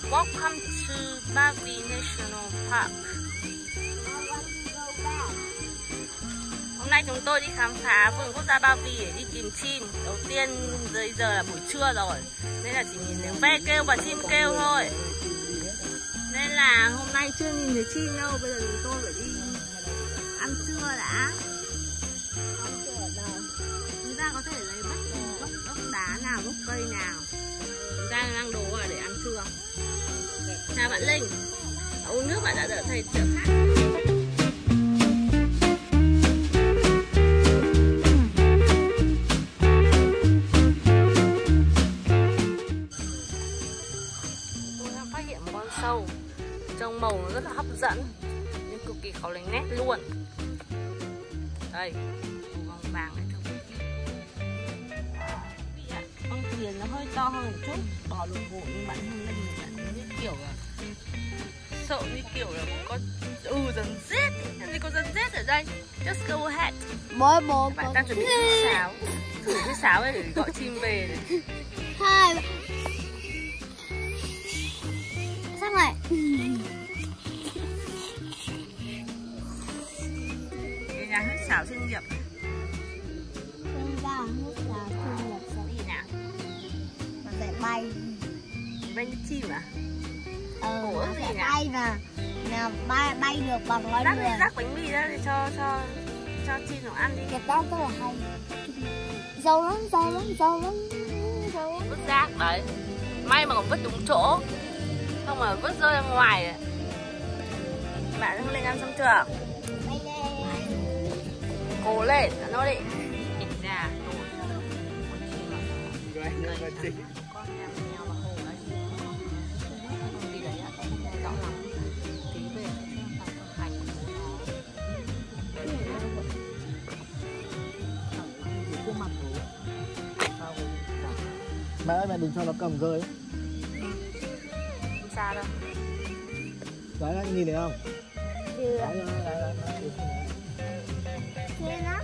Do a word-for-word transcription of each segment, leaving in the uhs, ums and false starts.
Welcome to Ba Vì National Park. Hôm nay chúng tôi đi khám phá vườn quốc gia Ba Vì để đi tìm chim. Đầu tiên bây giờ là buổi trưa rồi, nên là chỉ nhìn thấy ve kêu và chim kêu thôi. Nên là hôm nay chưa nhìn thấy chim đâu. Bây giờ chúng tôi phải đi ăn trưa đã. Chúng ta có thể lấy bất kỳ gốc, gốc đá nào, gốc cây nào. Chúng ta đang đổ vào để ăn trưa. Chào bạn Linh. Uống nước bạn đã đỡ thầy trợ khác. Tôi đang phát hiện một con sâu. Trông màu nó rất là hấp dẫn, nhưng cực kỳ khó lấy nét luôn. Đây, màu vàng vàng này thưa quý vị. Con thuyền nó hơi to hơn một chút, bò lùn bộ nhưng bạn Hương Linh bạn như kiểu là sợ như kiểu là một con ừ rắn rết, làm gì có rắn rết ở đây. Just go ahead. Bố bố bạn đang chuẩn bị cái sáo, thử cái sáo này để gọi chim về này. Hai. Sao này? Cái nhà hết sáo chuyên nghiệp. Trên ra hết là chuyên nghiệp sẽ Gì nào? nó sẽ bay. Bay như chim à? Ờ, Ủa, nó gì sẽ nào? bay mà là bay bay được bằng con Rắc người. đi, rắc bánh mì ra để cho cho cho chim nó ăn đi. Cái đó rất là hay. Dâu lắm, dâu lắm, dâu lắm, dâu lắm. Vứt rác đấy. May mà còn vứt đúng chỗ, không mà vứt rơi ra ngoài ấy. Bạn Hương Linh ăn xong chưa? Bay lên. Cố lên, ăn nó đi. Nhịn ra, nổi ra. Con chim à? Cây à? Con em nheo vào hồ đấy. Không đi đấy ạ, không nghe rõ lắm. Tí về xem tao con hành của nó. Khuôn mặt của mẹ ơi, mẹ đừng cho nó cầm rơi. Không xa đâu. Đấy, anh nhìn thấy không? Được. Đấy, đấy, đấy, đấy. Thế đó.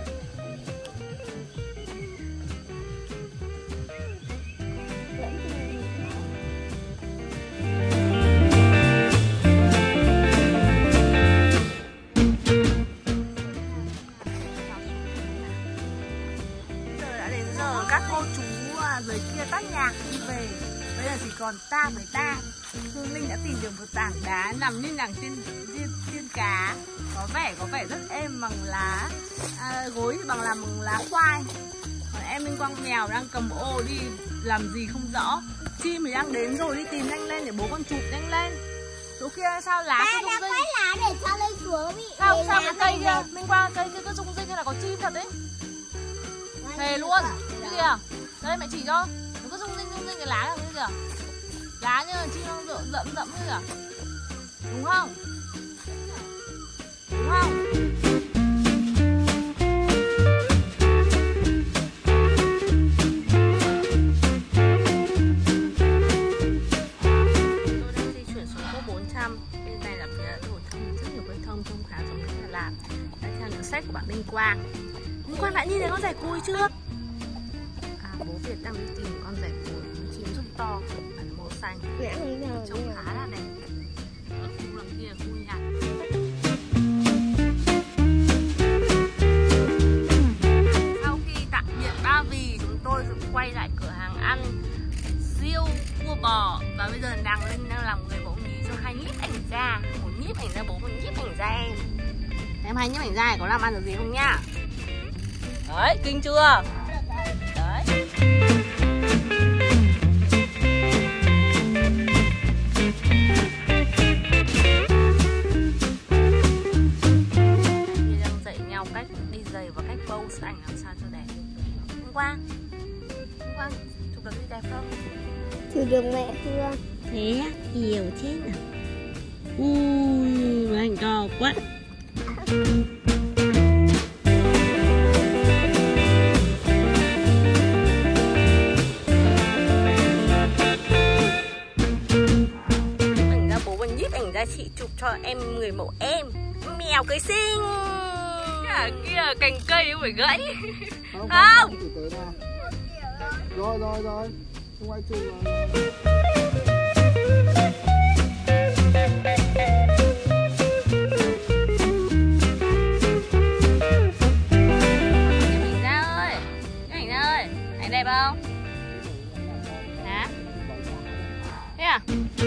Giờ đã đến giờ các cô chú dưới kia tắt nhạc đi về. Bây giờ chỉ còn ta với ta. Hương Linh đã tìm được một tảng đá nằm như nằm trên trên, trên cá. Có vẻ có vẻ rất êm bằng lá à, gối thì bằng làm bằng lá khoai. Còn em Minh Quang mèo đang cầm ô đi làm gì không rõ. Chim thì đang đến rồi, đi tìm nhanh lên để bố con chụp nhanh lên. Chỗ kia sao lá cứ rung rinh. Cái lá để cho lên xuống bị. Sao sao cái cây kia, Minh Quang cây kia cứ rung rinh như là có chim thật đấy. Thề luôn. Cái kìa. Đây mẹ chỉ cho. Nó cứ rung rinh rung rinh cái lá này kìa. Lá như là chim đang rậm rậm rậm như kìa. Đúng không? Đúng không? Tôi đang di chuyển xuống quốc bốn trăm. Bên này là phía đồi thông, rất nhiều cây thông trông khá giống như Đà Lạt. Đã theo nhận xét của bạn Minh Quang. Minh Quang đã nhìn thấy con rẻ cùi chưa? À, bố Việt đang đi tìm con rẻ cùi, con chim rất to, bản màu xanh, trông khá là đẹp. Ở khu đằng kia là khu nhặt. Sau khi tạm biệt Ba Vì, chúng tôi quay lại cửa hàng ăn riêu cua bò. Và bây giờ nàng Linh đang làm người mẫu nhí cho hai nhiếp ảnh gia. Một nhiếp ảnh gia bố, một nhiếp ảnh gia em. Em hai nhiếp ảnh gia này có làm ăn được gì không nhá? Đấy, kinh chưa? Đấy. Mình đang dạy nhau cách đi giày và cách pose ảnh làm sao cho đẹp. Hôm qua, hôm qua chụp được đi đẹp không? Chụp được mẹ Hương. Thế á, nhiều thế nào? Ui, ảnh to quá. Ra chị chụp cho em người mẫu em mèo cưới xinh. Cái kia cành cây nó phải gãy. Không, không. Rồi rồi rồi, không ai chụp rồi. nào.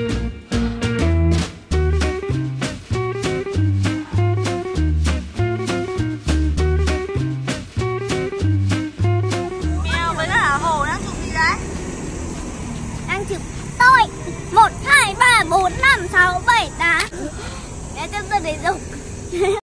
Mèo với cả hổ đang chụp gì đấy? Đang chụp tôi. Một, hai, ba, bốn, năm, sáu, bảy, tám. Để cho tôi để dùng.